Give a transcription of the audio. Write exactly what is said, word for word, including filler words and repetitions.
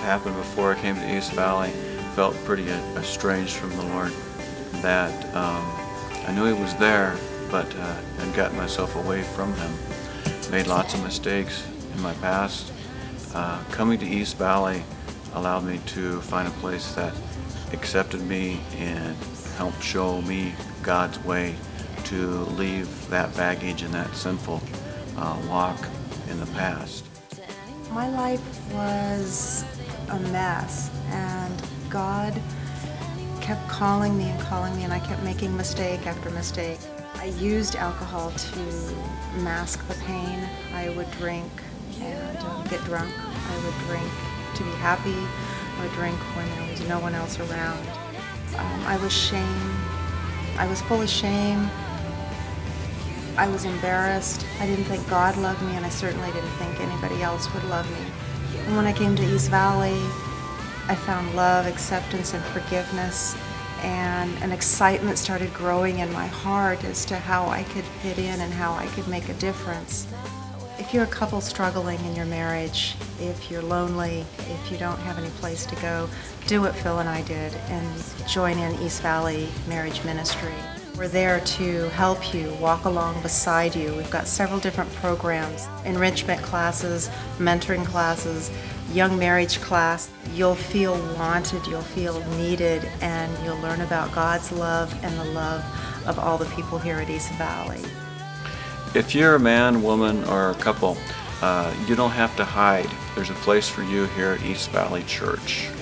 happened before I came to East Valley felt pretty estranged from the Lord. That um, I knew He was there, but uh, I'd gotten myself away from Him. Made lots of mistakes in my past. Uh, coming to East Valley allowed me to find a place that accepted me and helped show me God's way to leave that baggage and that sinful uh, walk in the past. My life was a mess, and God kept calling me and calling me, and I kept making mistake after mistake. I used alcohol to mask the pain. I would drink and um, get drunk. I would drink to be happy. I would drink when there was no one else around. Um, I was shame. I was full of shame. I was embarrassed. I didn't think God loved me, and I certainly didn't think anybody else would love me. And when I came to East Valley, I found love, acceptance, and forgiveness, and an excitement started growing in my heart as to how I could fit in and how I could make a difference. If you're a couple struggling in your marriage, if you're lonely, if you don't have any place to go, do what Phil and I did and join in East Valley Marriage Ministry. We're there to help you, walk along beside you. We've got several different programs, enrichment classes, mentoring classes, young marriage class. You'll feel wanted, you'll feel needed, and you'll learn about God's love and the love of all the people here at East Valley. If you're a man, woman, or a couple, uh, you don't have to hide. There's a place for you here at East Valley Church.